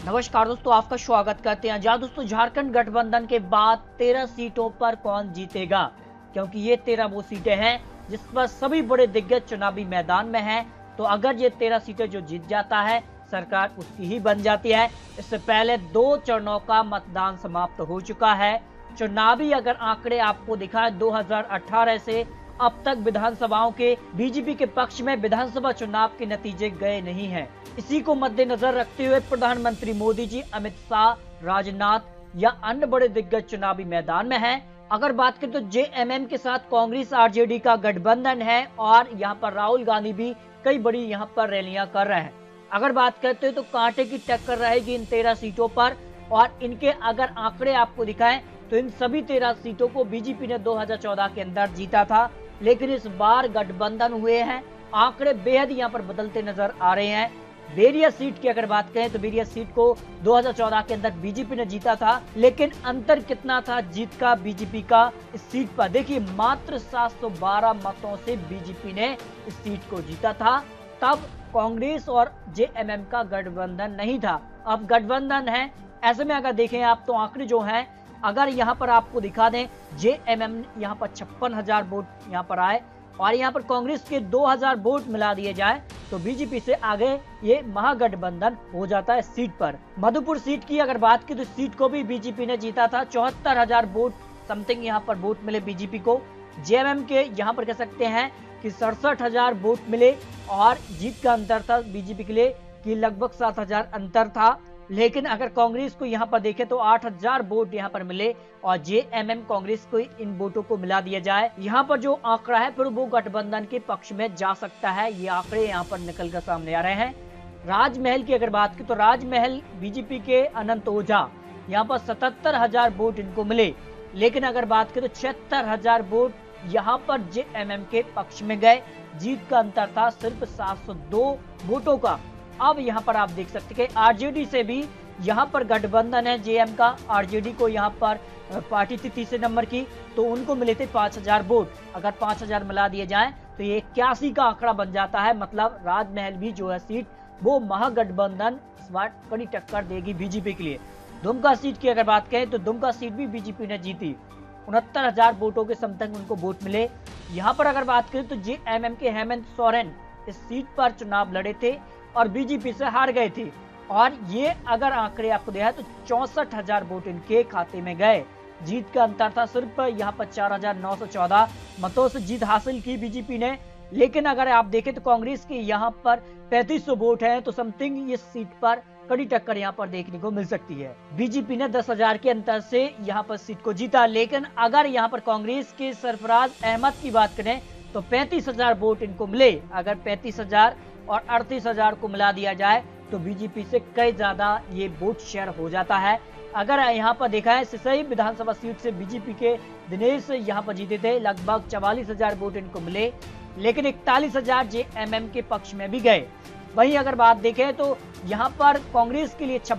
नमस्कार दोस्तों, आपका स्वागत करते हैं। जहां दोस्तों झारखंड गठबंधन के बाद 13 सीटों पर कौन जीतेगा, क्योंकि ये 13 वो सीटें हैं जिस पर सभी बड़े दिग्गज चुनावी मैदान में हैं। तो अगर ये 13 सीटें जो जीत जाता है, सरकार उसकी ही बन जाती है। इससे पहले 2 चरणों का मतदान समाप्त हो चुका है। चुनावी अगर आंकड़े आपको दिखाएं, 2018 से अब तक विधानसभाओं के बीजेपी के पक्ष में विधानसभा चुनाव के नतीजे गए नहीं हैं। इसी को मद्देनजर रखते हुए प्रधानमंत्री मोदी जी, अमित शाह, राजनाथ या अन्य बड़े दिग्गज चुनावी मैदान में हैं। अगर बात करें तो जेएमएम के साथ कांग्रेस आरजेडी का गठबंधन है और यहाँ पर राहुल गांधी भी कई बड़ी यहाँ पर रैलियां कर रहे हैं। अगर बात करते हैं तो कांटे की टक्कर रहेगी इन 13 सीटों पर। और इनके अगर आंकड़े आपको दिखाएं तो इन सभी 13 सीटों को बीजेपी ने 2014 के अंदर जीता था, लेकिन इस बार गठबंधन हुए हैं। आंकड़े बेहद यहाँ पर बदलते नजर आ रहे हैं। बेरिया सीट की अगर बात करें तो बेरिया सीट को 2014 के अंदर बीजेपी ने जीता था, लेकिन अंतर कितना था जीत का बीजेपी का इस सीट पर? देखिए, मात्र 712 मतों से बीजेपी ने इस सीट को जीता था। तब कांग्रेस और जेएमएम का गठबंधन नहीं था, अब गठबंधन है। ऐसे में अगर देखें आप तो आंकड़े जो हैं, अगर यहाँ पर आपको दिखा दें, जेएमएम यहाँ पर 56,000 वोट यहाँ पर आए और यहाँ पर कांग्रेस के 2,000 वोट मिला दिए जाए तो बीजेपी से आगे ये महागठबंधन हो जाता है सीट पर। मधुपुर सीट की अगर बात की तो सीट को भी बीजेपी ने जीता था। 74,000 वोट समथिंग यहाँ पर वोट मिले बीजेपी को। जेएमएम के यहाँ पर कह सकते हैं कि 67,000 वोट मिले और जीत का अंतर था बीजेपी के लिए कि लगभग 7,000 अंतर था। लेकिन अगर कांग्रेस को यहाँ पर देखें तो 8,000 वोट यहाँ पर मिले और जेएमएम कांग्रेस को इन वोटों को मिला दिया जाए, यहाँ पर जो आंकड़ा है फिर वो गठबंधन के पक्ष में जा सकता है। ये आंकड़े यहाँ पर निकल कर सामने आ रहे हैं। राजमहल की अगर बात की तो राजमहल बीजेपी के अनंत ओझा, यहाँ पर 77,000 वोट इनको मिले, लेकिन अगर बात करें तो 76,000 वोट यहाँ पर जेएमएम के पक्ष में गए। जीत का अंतर था सिर्फ 702 वोटों का। अब यहाँ पर आप देख सकते हैं आरजेडी से भी यहाँ पर गठबंधन है जेएम का। आरजेडी को यहाँ पर पार्टी थी तीसरे नंबर की, तो उनको मिले थे 5,000 वोट। अगर 5,000 मिला दिए जाएं तो ये 81 का आंकड़ा बन जाता है। मतलब राजमहल भी जो है सीट वो महागठबंधन इस बार कड़ी टक्कर देगी बीजेपी के लिए। दुमका सीट की अगर बात करें तो दुमका सीट भी बीजेपी ने जीती। 69,000 वोटों के समथिंग उनको वोट मिले। यहाँ पर अगर बात करें तो जेएमएम के हेमंत सोरेन इस सीट पर चुनाव लड़े थे और बीजेपी से हार गए थे और ये अगर आंकड़े आपको दिखाए तो 64,000 वोट इनके खाते में गए। जीत का अंतर था सिर्फ यहाँ पर 4,914 मतों से जीत हासिल की बीजेपी ने। लेकिन अगर आप देखें तो कांग्रेस के यहाँ पर 3500 वोट हैं, तो समथिंग इस सीट पर कड़ी टक्कर यहाँ पर देखने को मिल सकती है। बीजेपी ने 10,000 के अंतर से यहाँ पर सीट को जीता, लेकिन अगर यहाँ पर कांग्रेस के सरफराज अहमद की बात करें तो 35,000 वोट इनको मिले। अगर 35,000 और 38,000 को मिला दिया जाए तो बीजेपी से कई ज्यादा ये वोट शेयर हो जाता है। अगर यहाँ पर देखा है सिसई विधानसभा सीट से बीजेपी के दिनेश यहाँ पर जीते थे, लगभग 44,000 वोट इनको मिले, लेकिन 41,000 जेएमएम के पक्ष में भी गए। वहीं अगर बात देखें तो यहाँ पर कांग्रेस के लिए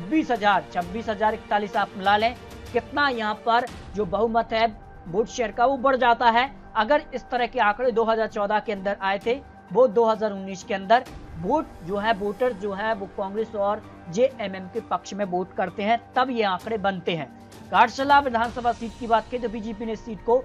26,000 41 आप मिला लें, कितना यहाँ पर जो बहुमत है वोट शेयर का वो बढ़ जाता है। अगर इस तरह के आंकड़े 2014 के अंदर आए थे, वो 2019 के अंदर वोट जो है वोटर जो है वो कांग्रेस और जेएमएम के पक्ष में वोट करते हैं, तब ये आंकड़े बनते हैं। घाटशिला विधानसभा सीट की बात करें तो बीजेपी ने सीट को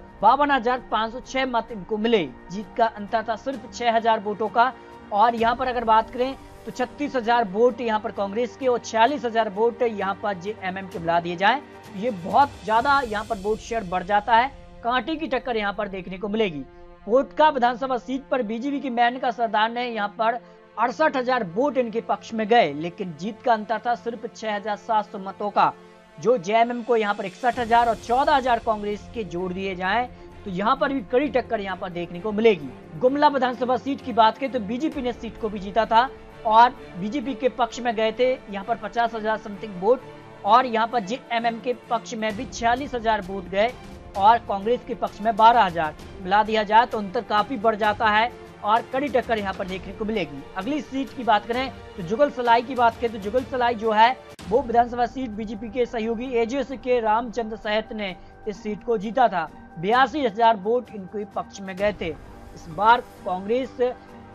52,506 मत इनको मिले। जीत का अंतर था सिर्फ 6,000 वोटों का। और यहाँ पर अगर बात करें तो 36,000 वोट यहाँ पर कांग्रेस के और 46,000 वोट यहाँ पर जेएमएम के मिला दिए जाए, ये बहुत ज्यादा यहाँ पर वोट शेयर बढ़ जाता है। कांटे की टक्कर यहाँ पर देखने को मिलेगी। कोटका विधानसभा सीट पर बीजेपी की मेनका सरदार ने यहाँ पर 68,000 वोट इनके पक्ष में गए, लेकिन जीत का अंतर था सिर्फ 6,700 मतों का। जो जेएमएम को यहाँ पर 61,000 और 14,000 कांग्रेस के जोड़ दिए जाएं तो यहाँ पर भी कड़ी टक्कर यहाँ पर देखने को मिलेगी। गुमला विधानसभा सीट की बात करें तो बीजेपी ने सीट को भी जीता था और बीजेपी के पक्ष में गए थे यहाँ पर 50,000 समथिंग वोट और यहाँ पर जेएमएम के पक्ष में भी 46,000 वोट गए और कांग्रेस के पक्ष में 12,000 मिला दिया जाए तो अंतर काफी बढ़ जाता है और कड़ी टक्कर यहाँ पर देखने को मिलेगी। अगली सीट की बात करें तो जुगल सलाई की बात करें तो जुगल सलाई जो है वो विधानसभा सीट बीजेपी के सहयोगी एजेस के रामचंद्र सहित ने इस सीट को जीता था। 82,000 वोट इनके पक्ष में गए थे। इस बार कांग्रेस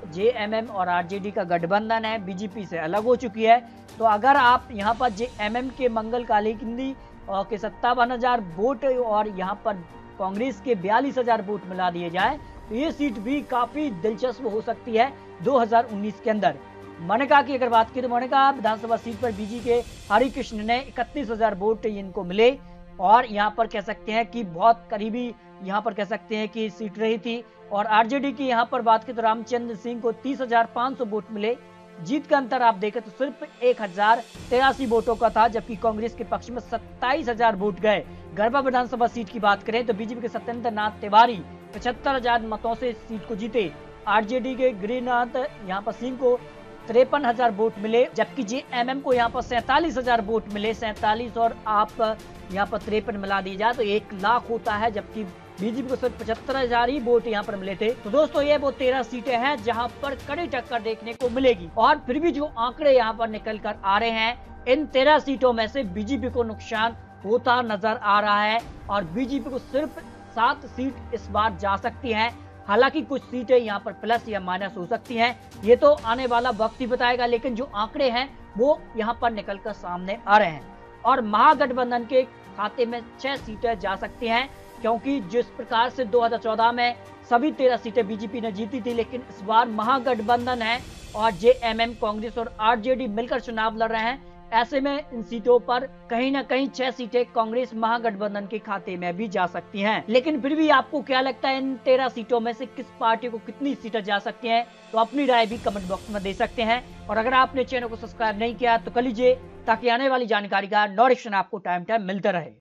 जेएमएम और आरजेडी का गठबंधन है, बीजेपी से अलग हो चुकी है। तो अगर आप यहाँ पर जेएमएम के मंगल कालिंदी के 57,000 वोट और यहाँ पर कांग्रेस के 42,000 वोट मिला दिए जाए तो ये सीट भी काफी दिलचस्प हो सकती है 2019 के अंदर। मनका की अगर बात करें तो मनका विधानसभा सीट पर बीजेपी के हरिकृष्ण ने 31,000 वोट इनको मिले और यहाँ पर कह सकते हैं कि बहुत करीबी यहाँ पर कह सकते हैं कि सीट रही थी। और आरजेडी की यहाँ पर बात करें तो रामचंद्र सिंह को 30,500 वोट मिले। जीत का अंतर आप देखें तो सिर्फ 1,083 वोटों का था, जबकि कांग्रेस के पक्ष में 27,000 वोट गए। गरबा विधानसभा सीट की बात करें तो बीजेपी के सत्येंद्र नाथ तिवारी 75,000 मतों से सीट को जीते। आरजेडी के गिरिनाथ यहाँ पर सिंह को 53,000 वोट मिले, जबकि जेएमएम को यहाँ पर 47,000 वोट मिले। 47 और आप यहाँ पर 53 मिला दिए जाए तो 1 लाख होता है, जबकि बीजेपी को सिर्फ 75,000 ही वोट यहाँ पर मिले थे। तो दोस्तों ये वो 13 सीटें हैं जहां पर कड़ी टक्कर देखने को मिलेगी। और फिर भी जो आंकड़े यहाँ पर निकल कर आ रहे हैं, इन 13 सीटों में से बीजेपी को नुकसान होता नजर आ रहा है और बीजेपी को सिर्फ 7 सीट इस बार जा सकती है। हालांकि कुछ सीटें यहाँ पर प्लस या माइनस हो सकती हैं, ये तो आने वाला वक्त ही बताएगा, लेकिन जो आंकड़े हैं वो यहाँ पर निकल कर सामने आ रहे हैं। और महागठबंधन के खाते में 6 सीटें जा सकती हैं, क्योंकि जिस प्रकार से 2014 में सभी 13 सीटें बीजेपी ने जीती थी, लेकिन इस बार महागठबंधन है और जेएमएम, कांग्रेस और आरजेडी मिलकर चुनाव लड़ रहे हैं। ऐसे में इन सीटों पर कहीं ना कहीं 6 सीटें कांग्रेस महागठबंधन के खाते में भी जा सकती हैं। लेकिन फिर भी आपको क्या लगता है इन 13 सीटों में से किस पार्टी को कितनी सीटें जा सकती हैं? तो अपनी राय भी कमेंट बॉक्स में दे सकते हैं। और अगर आपने चैनल को सब्सक्राइब नहीं किया तो कर लीजिए, ताकि आने वाली जानकारी का नोटिफिकेशन आपको टाइम टाइम मिलता रहे।